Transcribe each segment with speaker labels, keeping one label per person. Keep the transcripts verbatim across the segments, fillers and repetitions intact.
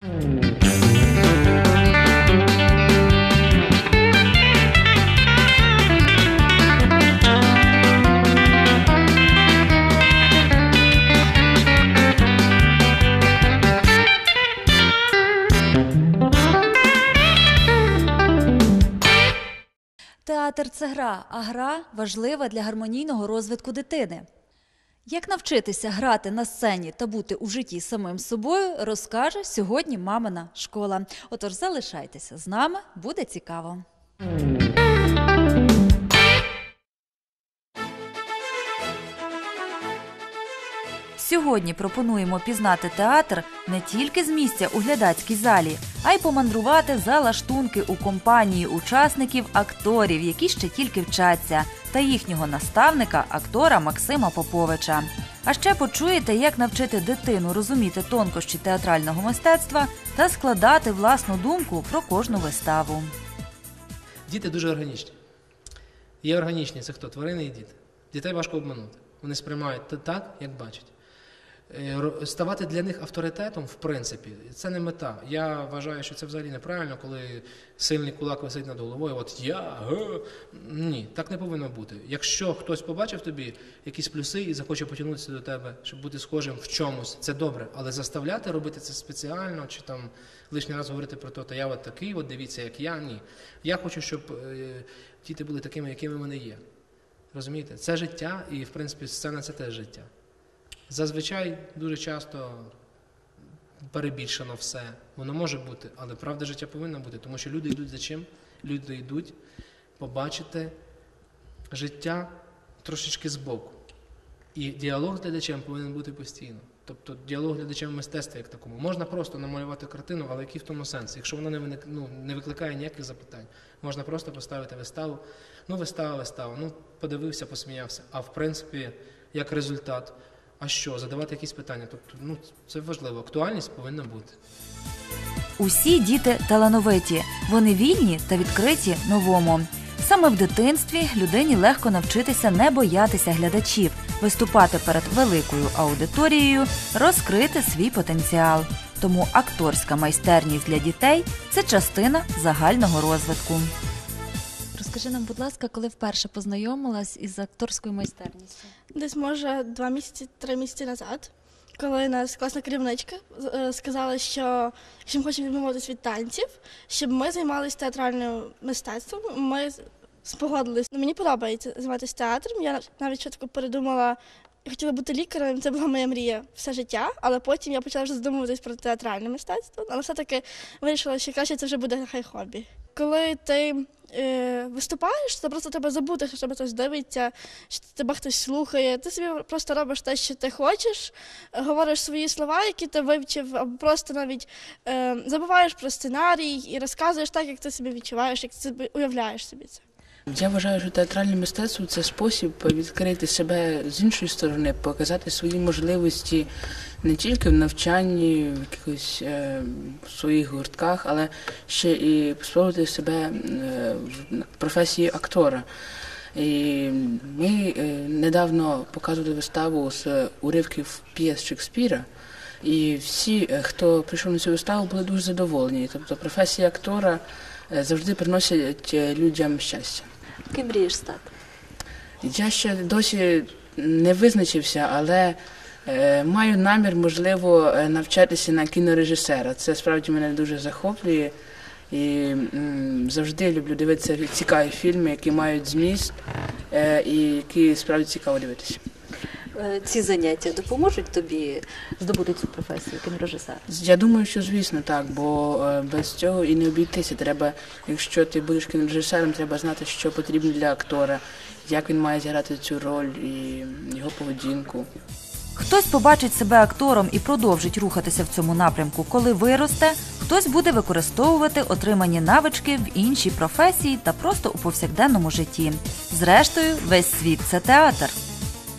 Speaker 1: Театр – це гра, а гра важлива для гармонійного розвитку дитини. Як навчитися грати на сцені та бути у житті самим собою, розкаже сьогодні мамина школа. Отож, залишайтеся з нами, буде цікаво. Сьогодні пропонуємо пізнати театр не тільки з місця у глядацькій залі, а й помандрувати за лаштунки у компанії учасників акторів, які ще тільки вчаться, та їхнього наставника, актора Максима Поповича. А ще почуєте, як навчити дитину розуміти тонкощі театрального мистецтва та складати власну думку про кожну виставу.
Speaker 2: Діти дуже органічні. Є органічні – це хто? Тварини і діти. Дітей важко обманути. Вони сприймають так, як бачать. Ставати для них авторитетом, в принципі, це не мета. Я вважаю, що це взагалі неправильно, коли сильний кулак висить над головою, от я, га. Ні, так не повинно бути. Якщо хтось побачив тобі якісь плюси і захоче потягнутися до тебе, щоб бути схожим в чомусь, це добре, але заставляти робити це спеціально, чи там лишній раз говорити про те, то я от такий, от дивіться, як я, ні. Я хочу, щоб е, діти були такими, якими вони є. Розумієте? Це життя і, в принципі, сцена – це теж життя. Зазвичай дуже часто перебільшено все. Воно може бути, але правда життя повинна бути, тому що люди йдуть за чим? Люди йдуть побачити життя трошечки збоку. І діалог з глядачем повинен бути постійно. Тобто діалог з глядачем в мистецтві як такому. Можна просто намалювати картину, але який в тому сенс? Якщо вона не, виник, ну, не викликає ніяких запитань, можна просто поставити виставу. Ну, вистава, вистава, ну, подивився, посміявся. А в принципі, як результат, а що, задавати якісь питання. Тобто, ну, це важливо. Актуальність повинна бути.
Speaker 1: Усі діти талановиті. Вони вільні та відкриті новому. Саме в дитинстві людині легко навчитися не боятися глядачів, виступати перед великою аудиторією, розкрити свій потенціал. Тому акторська майстерність для дітей – це частина загального розвитку. Розкажи нам, будь ласка, коли вперше познайомилась із акторською майстерністю?
Speaker 3: Десь, може, два місяці, три місяці назад, коли нас класна керівничка сказала, що якщо ми хочемо відмовитися від танців, щоб ми займалися театральним мистецтвом, ми спогодились. Мені подобається займатися театром, я навіть чітко передумала, я хотіла бути лікарем, це була моя мрія все життя, але потім я почала вже задумуватись про театральне мистецтво, але все-таки вирішила, що краще це вже буде нехай хобі. Коли ти е, виступаєш, то просто треба забути, що тебе хтось дивиться, що тебе хтось слухає. Ти собі просто робиш те, що ти хочеш, говориш свої слова, які ти вивчив, або просто навіть е, забуваєш про сценарій і розказуєш так, як ти собі відчуваєш, як ти собі уявляєш собі це.
Speaker 4: Я вважаю, що театральне мистецтво – це спосіб відкрити себе з іншої сторони, показати свої можливості не тільки в навчанні, в якихось е, своїх гуртках, але ще і спробувати себе е, в професії актора. І ми е, недавно показували виставу з уривків п'єс Шекспіра, і всі, хто прийшов на цю виставу, були дуже задоволені. Тобто професія актора завжди приносить людям щастя.
Speaker 1: Ким мрієш стати?
Speaker 4: Я ще досі не визначився, але е, маю намір, можливо, навчатися на кінорежисера. Це справді мене дуже захоплює. І м, завжди люблю дивитися цікаві фільми, які мають зміст е, і які справді цікаво дивитися.
Speaker 1: Ці заняття допоможуть тобі здобути цю професію кінорежисера?
Speaker 4: Я думаю, що звісно так, бо без цього і не обійтися. Треба, якщо ти будеш кінорежисером, треба знати, що потрібно для актора, як він має зіграти цю роль і його поведінку.
Speaker 1: Хтось побачить себе актором і продовжить рухатися в цьому напрямку, коли виросте, хтось буде використовувати отримані навички в іншій професії та просто у повсякденному житті. Зрештою, весь світ – це театр.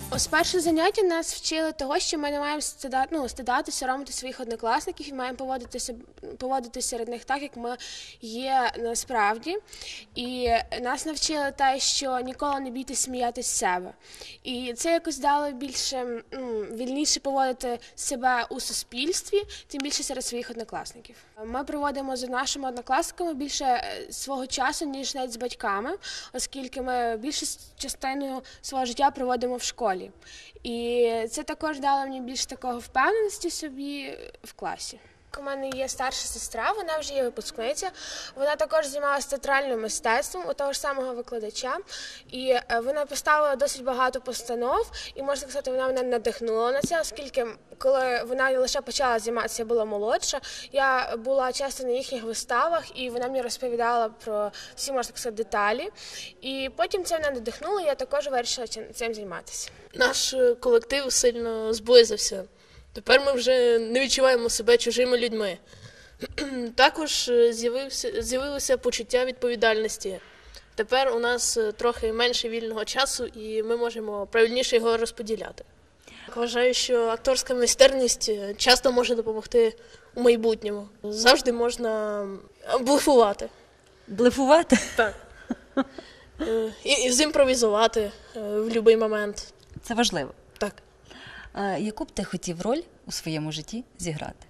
Speaker 5: Ось перше заняття нас вчили того, що ми не маємо стида, ну, стидати, соромити своїх однокласників і маємо поводитися, поводитися серед них так, як ми є насправді. І нас навчили те, що ніколи не бійтесь сміятися з себе. І це якось дало більше, ну, вільніше поводити себе у суспільстві, тим більше серед своїх однокласників. Ми проводимо з нашими однокласниками більше свого часу, ніж навіть з батьками, оскільки ми більшу частину свого життя проводимо в школі. І це також дало мені більше такого впевненості собі в класі. У мене є старша сестра, вона вже є випускниця, вона також займалася театральним мистецтвом у того ж самого викладача, і вона поставила досить багато постанов, і, можна сказати, вона мене надихнула на це, оскільки, коли вона лише почала займатися, я була молодша, я була часто на їхніх виставах, і вона мені розповідала про всі, можна сказати, деталі, і потім це мене надихнуло, і я також вирішила цим займатися.
Speaker 6: Наш колектив сильно зблизився. Тепер ми вже не відчуваємо себе чужими людьми. Також з'явилося почуття відповідальності. Тепер у нас трохи менше вільного часу і ми можемо правильніше його розподіляти. Вважаю, що акторська майстерність часто може допомогти у майбутньому. Завжди можна блефувати.
Speaker 1: Блефувати?
Speaker 6: Так. І, і зімпровізувати в будь-який момент.
Speaker 1: Це важливо.
Speaker 6: Так.
Speaker 1: А яку б ти хотів роль у своєму житті зіграти?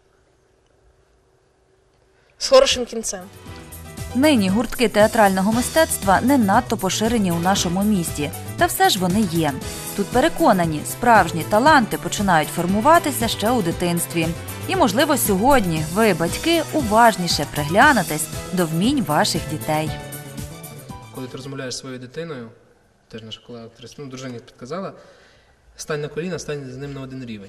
Speaker 6: З хорошим кінцем.
Speaker 1: Нині гуртки театрального мистецтва не надто поширені у нашому місті, та все ж вони є. Тут переконані, справжні таланти починають формуватися ще у дитинстві. І, можливо, сьогодні ви, батьки, уважніше приглянетесь до вмінь ваших дітей.
Speaker 2: Коли ти розмовляєш зі своєю дитиною, теж наша колега актриса, ну, дружині підказала, стань на коліна, стань з ним на один рівень.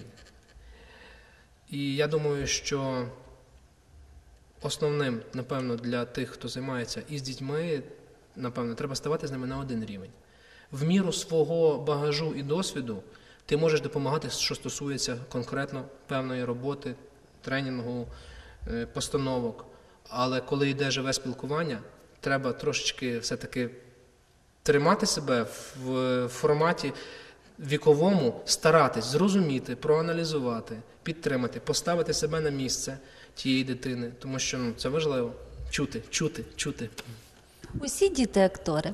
Speaker 2: І я думаю, що основним, напевно, для тих, хто займається із дітьми, напевно, треба ставати з ними на один рівень. В міру свого багажу і досвіду ти можеш допомагати, що стосується конкретно певної роботи, тренінгу, постановок. Але коли йде живе спілкування, треба трошечки все-таки тримати себе в форматі віковому, старатись зрозуміти, проаналізувати, підтримати, поставити себе на місце тієї дитини, тому що ну, це важливо. Чути, чути, чути.
Speaker 1: Усі діти актори.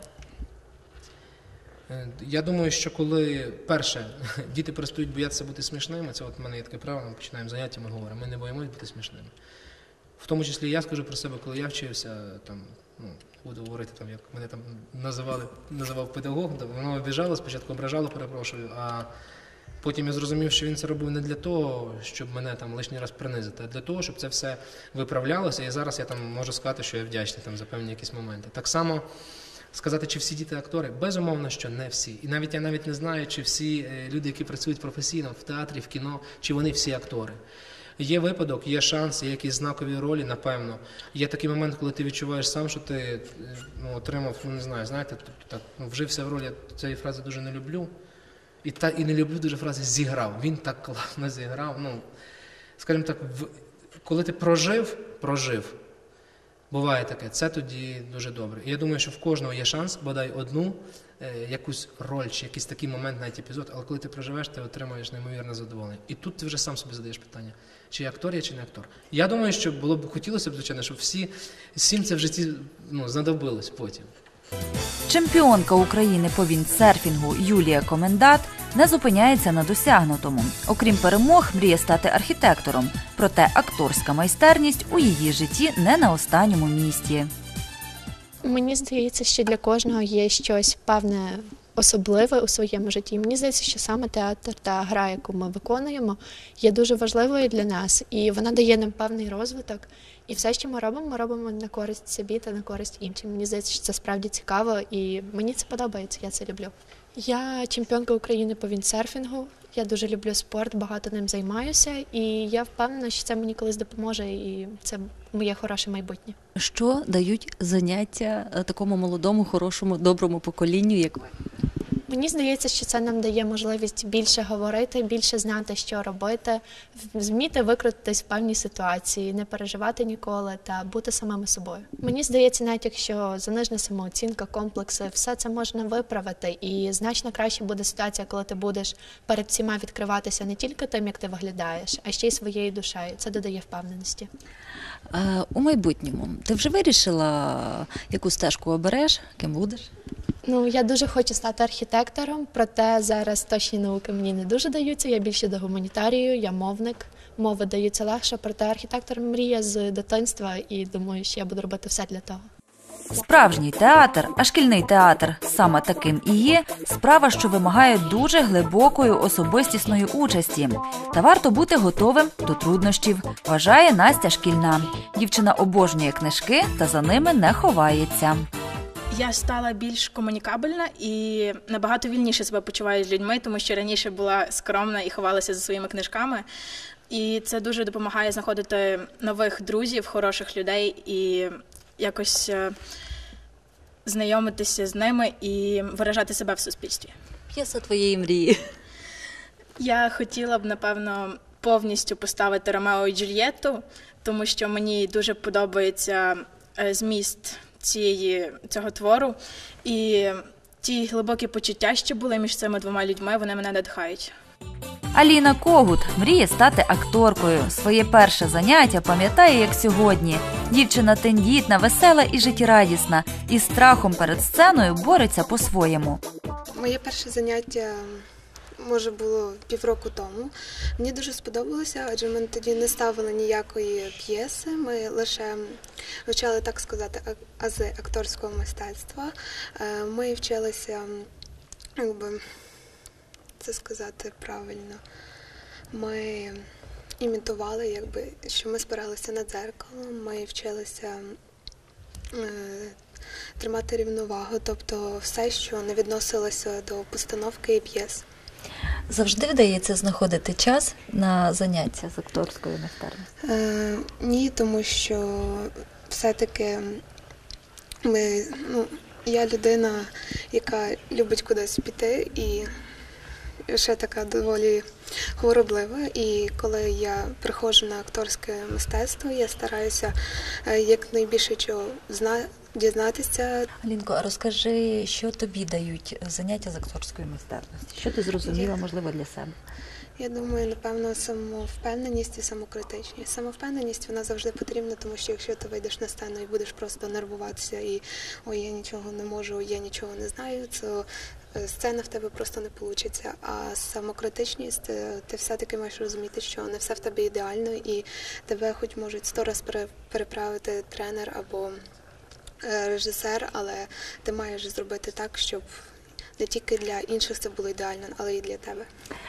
Speaker 2: Я думаю, що коли, перше, діти перестають боятися бути смішними, це от в мене є таке правило, ми починаємо заняття, ми говоримо, ми не боїмося бути смішними. В тому числі я скажу про себе, коли я вчився, там, ну, буду говорити, там, як мене там називали, називав педагогом, то воно обіжало, спочатку ображало, перепрошую, а потім я зрозумів, що він це робив не для того, щоб мене там лишній раз принизити, а для того, щоб це все виправлялося, і зараз я там можу сказати, що я вдячний там за певні якісь моменти. Так само сказати, чи всі діти актори? Безумовно, що не всі. І навіть я навіть не знаю, чи всі люди, які працюють професійно в театрі, в кіно, чи вони всі актори. Є випадок, є шанс, є якісь знакові ролі, напевно. Є такий момент, коли ти відчуваєш сам, що ти ну, отримав, ну не знаю, знаєте, так, ну, вжився в роль, я цієї фрази дуже не люблю. І, та, і не люблю дуже фрази «зіграв». Він так класно зіграв. Ну, скажімо так, в, коли ти прожив, прожив, буває таке, це тоді дуже добре. І я думаю, що в кожного є шанс, бодай одну, е, якусь роль, чи якийсь такий момент, навіть епізод, але коли ти проживеш, ти отримаєш неймовірне задоволення. І тут ти вже сам собі задаєш питання, чи актор я, чи не актор. Я думаю, що було б, хотілося б, звичайно, щоб всі, всім це в житті ну, знадобилось потім.
Speaker 1: Чемпіонка України по віндсерфінгу Юлія Комендат не зупиняється на досягнутому. Окрім перемог, мріє стати архітектором. Проте акторська майстерність у її житті не на останньому місці.
Speaker 7: Мені здається, що для кожного є щось певне особливе у своєму житті. Мені здається, що саме театр та гра, яку ми виконуємо, є дуже важливою для нас. І вона дає нам певний розвиток. І все, що ми робимо, ми робимо на користь собі та на користь іншим. Мені здається, що це справді цікаво і мені це подобається, я це люблю. Я чемпіонка України по віндсерфінгу. Я дуже люблю спорт, багато ним займаюся. І я впевнена, що це мені колись допоможе і це моє хороше майбутнє.
Speaker 8: Що дають заняття такому молодому, хорошому, доброму поколінню, як ви?
Speaker 7: Мені здається, що це нам дає можливість більше говорити, більше знати, що робити, вміти викрутитись в певній ситуації, не переживати ніколи та бути самими собою. Мені здається, навіть якщо занижена самооцінка, комплекси, все це можна виправити, і значно краще буде ситуація, коли ти будеш перед всіма відкриватися не тільки тим, як ти виглядаєш, а ще й своєю душею. Це додає впевненості.
Speaker 1: Е, у майбутньому ти вже вирішила, яку стежку обереш, ким будеш?
Speaker 7: Ну, я дуже хочу стати архітектором, проте зараз точні науки мені не дуже даються. Я більше до гуманітарію, я мовник. Мови даються легше, проте архітектор мріє з дитинства і думаю, що я буду робити все для того.
Speaker 1: Справжній театр, а шкільний театр саме таким і є, справа, що вимагає дуже глибокої особистісної участі. Та варто бути готовим до труднощів, вважає Настя Шкільна. Дівчина обожнює книжки та за ними не ховається.
Speaker 8: Я стала більш комунікабельна і набагато вільніше себе почуваю з людьми, тому що раніше була скромна і ховалася за своїми книжками. І це дуже допомагає знаходити нових друзів, хороших людей і якось знайомитися з ними і виражати себе в суспільстві.
Speaker 1: П'єса твоєї мрії.
Speaker 8: Я хотіла б, напевно, повністю поставити Ромео і Джульєтту, тому що мені дуже подобається зміст цієї, цього твору. І ті глибокі почуття, що були між цими двома людьми, вони мене надихають.
Speaker 1: Аліна Когут мріє стати акторкою. Своє перше заняття пам'ятає, як сьогодні. Дівчина тендітна, весела і життєрадісна. Із страхом перед сценою бореться по-своєму.
Speaker 9: Моє перше заняття, може, було півроку тому. Мені дуже сподобалося, адже ми тоді не ставили ніякої п'єси. Ми лише вивчали, так сказати, ази акторського мистецтва. Ми вчилися, якби це сказати правильно, ми імітували, якби, що ми спиралися на дзеркало, ми вчилися е, тримати рівновагу, тобто все, що не відносилося до постановки і п'єс.
Speaker 1: Завжди вдається знаходити час на заняття з акторської майстерності?
Speaker 9: Е, ні, тому що все-таки ми, ну, я людина, яка любить кудись піти і ще така доволі хвороблива, і коли я приходжу на акторське мистецтво, я стараюся якнайбільше чого зна... дізнатися.
Speaker 1: Алінко, а розкажи, що тобі дають заняття з акторської майстерності? Що ти зрозуміла, можливо, для себе?
Speaker 9: Я думаю, напевно, самовпевненість і самокритичність. Самовпевненість, вона завжди потрібна, тому що якщо ти вийдеш на сцену і будеш просто нервуватися і «ой, я нічого не можу, я нічого не знаю», то сцена в тебе просто не вийде. А самокритичність, ти все-таки маєш розуміти, що не все в тебе ідеально, і тебе хоч можуть сто раз переправити тренер або режисер, але ти маєш зробити так, щоб не тільки для інших це було ідеально, але й для тебе.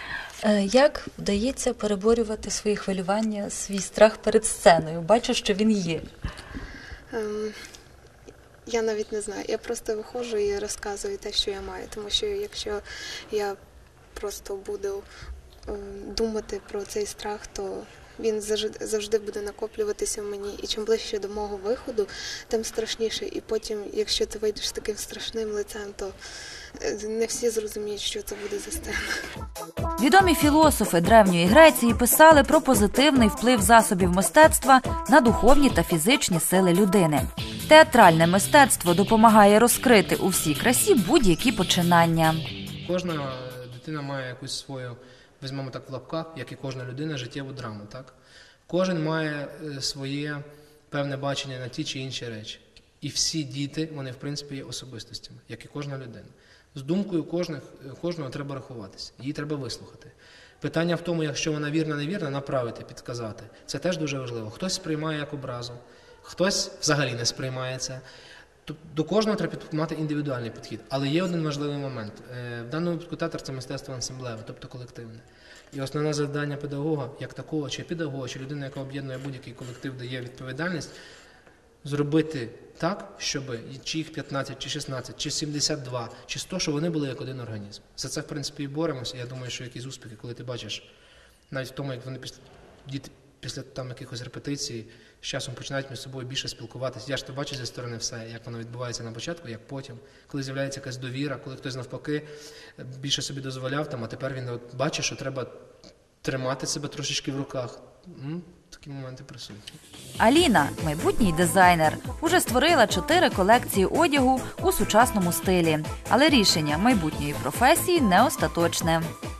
Speaker 1: Як вдається переборювати свої хвилювання, свій страх перед сценою? Бачу, що він є.
Speaker 9: Ем, я навіть не знаю. Я просто виходжу і розказую те, що я маю. Тому що якщо я просто буду ем, думати про цей страх, то він завжди, завжди буде накоплюватися в мені. І чим ближче до мого виходу, тим страшніше. І потім, якщо ти вийдеш з таким страшним лицем, то не всі зрозуміють, що це буде за сцена.
Speaker 1: Відомі філософи Древньої Греції писали про позитивний вплив засобів мистецтва на духовні та фізичні сили людини. Театральне мистецтво допомагає розкрити у всій красі будь-які починання.
Speaker 2: Кожна дитина має якусь свою, візьмемо так в лапках, як і кожна людина, життєву драму. Так? Кожен має своє певне бачення на ті чи інші речі. І всі діти, вони в принципі є особистостями, як і кожна людина. З думкою кожних, кожного треба рахуватися, її треба вислухати. Питання в тому, якщо вона вірна-невірна, направити, підказати. Це теж дуже важливо. Хтось сприймає як образу, хтось взагалі не сприймає це. До кожного треба мати індивідуальний підхід. Але є один важливий момент. В даному випадку театр – це мистецтво ансамблеве, тобто колективне. І основне завдання педагога, як такого, чи педагога, чи людини, яка об'єднує будь-який колектив, дає відповідальність, зробити так, щоб чи їх п'ятнадцять, чи шістнадцять, чи сімдесят два, чи сто, щоб вони були як один організм. За це, в принципі, і боремося. Я думаю, що якісь успіхи, коли ти бачиш, навіть в тому, як вони діти після там якихось репетицій з часом починають між собою більше спілкуватися. Я ж то бачу зі сторони все, як воно відбувається на початку, як потім, коли з'являється якась довіра, коли хтось навпаки більше собі дозволяв, там, а тепер він от бачить, що треба тримати себе трошечки в руках. М? Такі моменти присутні.
Speaker 1: Аліна, майбутній дизайнер, уже створила чотири колекції одягу у сучасному стилі. Але рішення майбутньої професії не остаточне.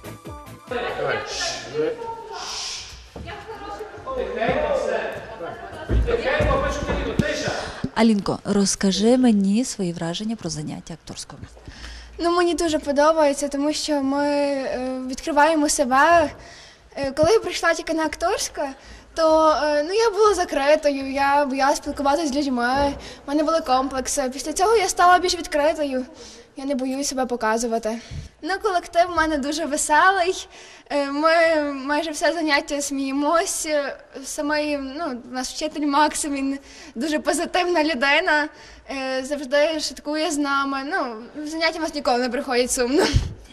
Speaker 10: Алінко, розкажи мені свої враження про заняття акторського мистецтва.
Speaker 11: Ну, мені дуже подобається, тому що ми е, відкриваємо себе. Е, коли я прийшла тільки на акторське, то е, ну, я була закритою, я боялася спілкуватися з людьми, в мене були комплекси. Після цього я стала більш відкритою, я не боюсь себе показувати. Ну, колектив в мене дуже веселий, е, ми майже все заняття сміємося. Самий, ну, наш вчитель Максим, він дуже позитивна людина, е, завжди шуткує з нами. Ну, заняття в нас ніколи не приходять сумно.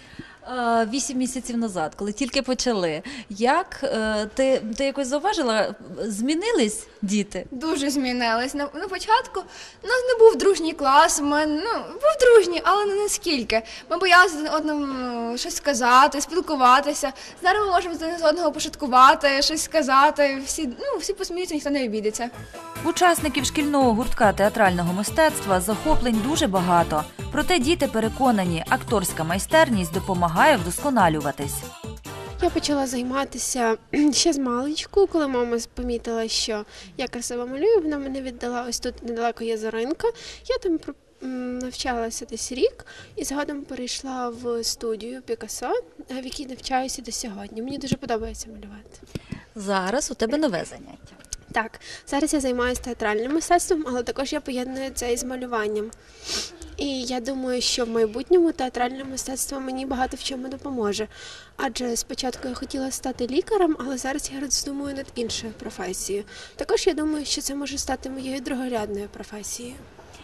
Speaker 10: Вісім місяців назад, коли тільки почали, як е, ти, ти якось зауважила, змінились діти?
Speaker 11: Дуже змінились. На, на початку у нас не був дружній клас, ми, ну, був дружній, але не наскільки. Ми боялися один одному щось сказати, спілкуватися. Зараз ми можемо один з одного пошуткувати, щось сказати, всі, ну, всі посміються, ніхто не обідеться.
Speaker 1: Учасників шкільного гуртка театрального мистецтва захоплень дуже багато. Проте діти переконані, акторська майстерність допомагає вдосконалюватись.
Speaker 5: Я почала займатися ще з маличку, коли мама помітила, що я красиво малюю, вона мене віддала, ось тут недалеко є Зоринка. Я там навчалася десь рік і згодом перейшла в студію Пікассо, в якій навчаюся до сьогодні. Мені дуже подобається малювати.
Speaker 10: Зараз у тебе нове заняття.
Speaker 5: Так, зараз я займаюся театральним мистецтвом, але також я поєдную це із малюванням. І я думаю, що в майбутньому театральне мистецтво мені багато в чому допоможе. Адже спочатку я хотіла стати лікарем, але зараз я роздумую над іншою професією. Також я думаю, що це може стати моєю другорядною професією.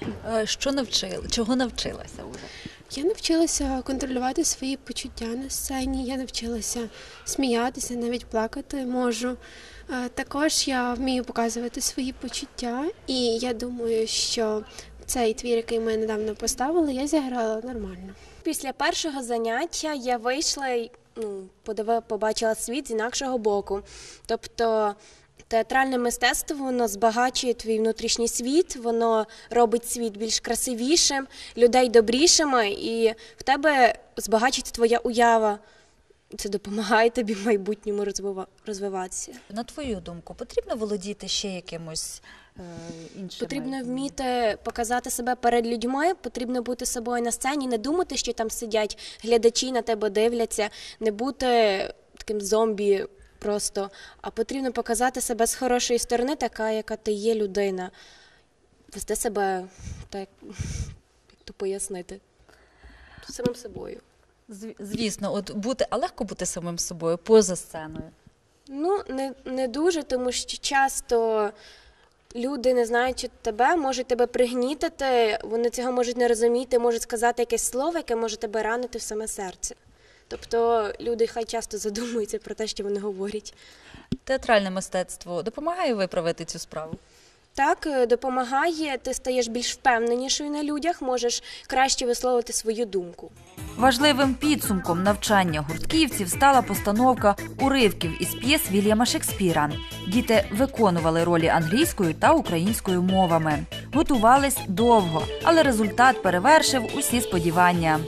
Speaker 10: Що навчила? Чого навчилася вже?
Speaker 5: Я навчилася контролювати свої почуття на сцені, я навчилася сміятися, навіть плакати можу. Також я вмію показувати свої почуття, і я думаю, що цей твір, який ми недавно поставили, я зіграла нормально.
Speaker 12: Після першого заняття я вийшла і ну, подивила, побачила світ з інакшого боку. Тобто театральне мистецтво, воно збагачує твій внутрішній світ, воно робить світ більш красивішим, людей добрішими, і в тебе збагачується твоя уява. Це допомагає тобі в майбутньому розвиватися.
Speaker 10: На твою думку, потрібно володіти ще якимось е, іншим?
Speaker 12: Потрібно вміти показати себе перед людьми, потрібно бути собою на сцені, не думати, що там сидять глядачі, на тебе дивляться, не бути таким зомбі просто, а потрібно показати себе з хорошої сторони, така, яка ти є людина. Вести себе, так, як то пояснити, самим собою.
Speaker 10: Звісно, от бути, а легко бути самим собою поза сценою?
Speaker 12: Ну, не, не дуже, тому що часто люди, не знаючи тебе, можуть тебе пригнітити, вони цього можуть не розуміти, можуть сказати якесь слово, яке може тебе ранити в саме серце. Тобто люди хай часто задумуються про те, що вони говорять.
Speaker 10: Театральне мистецтво допомагає виправити цю справу?
Speaker 12: Так, допомагає, ти стаєш більш впевненішою на людях, можеш краще висловити свою думку.
Speaker 1: Важливим підсумком навчання гуртківців стала постановка уривків із п'єс Вільяма Шекспіра. Діти виконували ролі англійською та українською мовами. Готувались довго, але результат перевершив усі сподівання.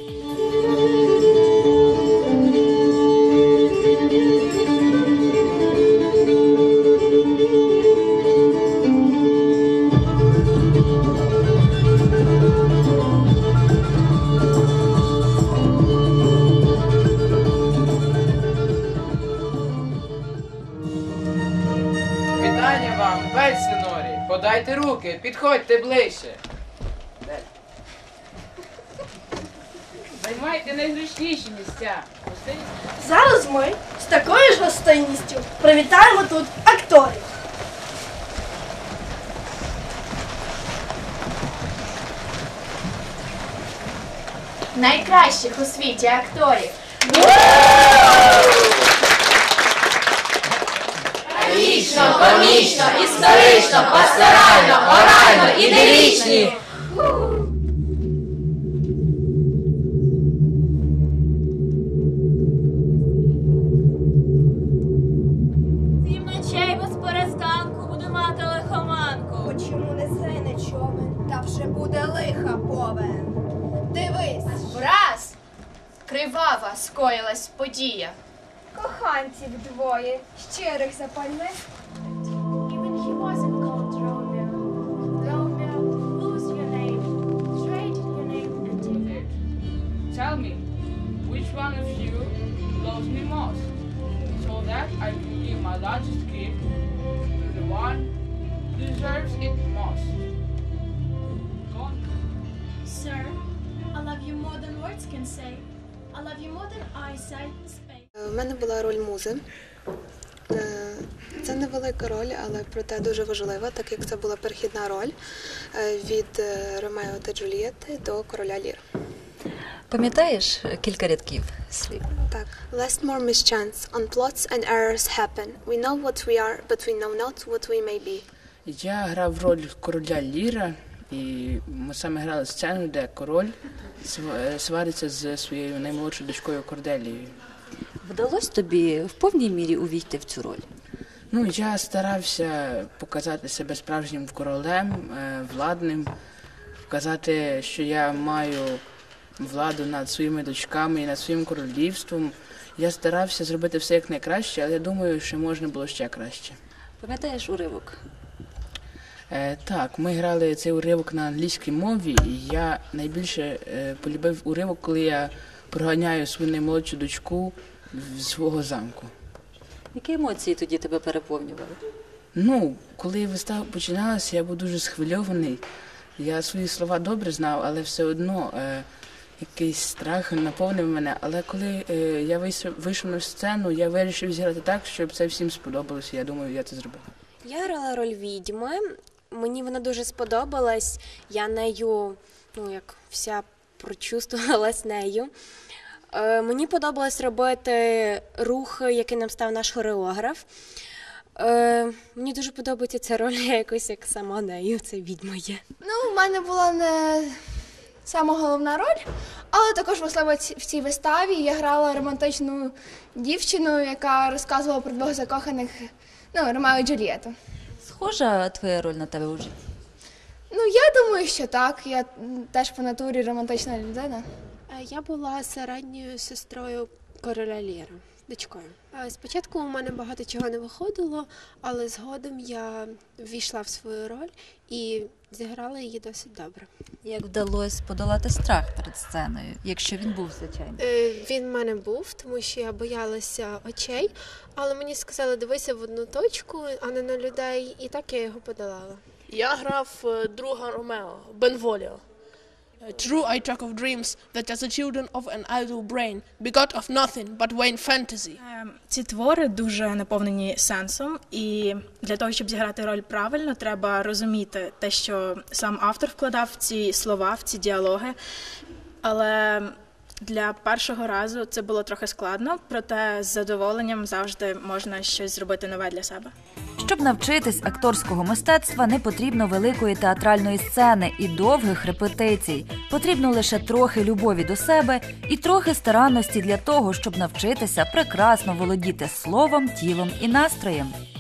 Speaker 13: Вітання вам, Бельсинорі! Подайте руки, підходьте ближче. Займайте найзручніші місця.
Speaker 14: Зараз ми з такою ж гостинністю привітаємо тут акторів.
Speaker 15: Найкращих у світі акторів.
Speaker 14: Аліша!
Speaker 15: Трагічно, комічно, історично, пасторально, орально, іделічні.
Speaker 16: Сім ночей без перестанку буду мати лихоманку.
Speaker 17: Хоч йому не згине човен, та вже буде лиха повен. Дивись.
Speaker 15: Враз! Кривава скоїлась подія.
Speaker 11: Коханців двоє, щирих запальних.
Speaker 16: Even he wasn't called Romeo. Romeo, lose your name, trade your name and take it.
Speaker 4: Tell me, which one of you loves me most, so that I can give my largest gift to the one who deserves it most. Go on.
Speaker 16: Sir, I love you more than words can say. I love you more than eyesight space.
Speaker 9: У мене була роль музи. Е, Це невелика роль, але проте дуже важлива, так як це була перехідна роль е, від е, Ромео та Джульєтти до Короля Лір.
Speaker 10: Пам'ятаєш кілька рядків слів?
Speaker 9: Так. Lest more mischance, on plots and errors happen. We know what we are, but we know not what we may be.
Speaker 4: Я грав роль короля Ліра, і ми саме грали сцену, де король св- свариться з своєю наймолодшою дочкою Корделією.
Speaker 10: Вдалося тобі в повній мірі увійти в цю роль?
Speaker 4: Ну, я старався показати себе справжнім королем, е, владним, показати, що я маю владу над своїми дочками і над своїм королівством. Я старався зробити все як найкраще, але я думаю, що можна було ще краще.
Speaker 10: Пам'ятаєш уривок?
Speaker 4: Е, так, ми грали цей уривок на англійській мові, і я найбільше е, полюбив уривок, коли я проганяю свою наймолодшу дочку з свого замку.
Speaker 10: Які емоції тоді тебе переповнювали?
Speaker 4: Ну, коли вистава починалася, я був дуже схвильований. Я свої слова добре знав, але все одно е, якийсь страх наповнив мене. Але коли е, я вийшов, вийшов на сцену, я вирішив зіграти так, щоб це всім сподобалося. Я думаю, я це зробив.
Speaker 12: Я грала роль відьми. Мені вона дуже сподобалась. Я нею, ну, як вся прочувствувалась нею. Е, мені подобалось робити рухи, які нам став наш хореограф. Е, мені дуже подобається ця роль, я якось як сама нею, це відьма є.
Speaker 11: Ну, в мене була не сама головна роль, але також важливо ці- в цій виставі я грала романтичну дівчину, яка розказувала про двох закоханих, ну, Ромео і Джульєту.
Speaker 10: Схожа твоя роль на тебе у житті?
Speaker 11: Ну, я думаю, що так. Я м, теж по натурі романтична людина.
Speaker 5: Я була середньою сестрою короля Ліра, дочкою. Е, Спочатку у мене багато чого не виходило, але згодом я ввійшла в свою роль і зіграла її досить добре.
Speaker 10: Як вдалося подолати страх перед сценою, якщо він був, звичайно?
Speaker 5: Е, Він в мене був, тому що я боялася очей, але мені сказали, дивися в одну точку, а не на людей, і так я його подолала.
Speaker 6: Я грав е, друга Ромео, Бенволіо. True I talk of dreams that as the children of an idle brain, begot of nothing but vain fantasy.
Speaker 8: Ем, Ці твори дуже наповнені сенсом, і для того, щоб зіграти роль правильно, треба розуміти те, що сам автор вкладав в ці слова, в ці діалоги. Але для першого разу це було трохи складно, проте з задоволенням завжди можна щось зробити нове для себе.
Speaker 1: Щоб навчитись акторського мистецтва, не потрібно великої театральної сцени і довгих репетицій. Потрібно лише трохи любові до себе і трохи старанності для того, щоб навчитися прекрасно володіти словом, тілом і настроєм.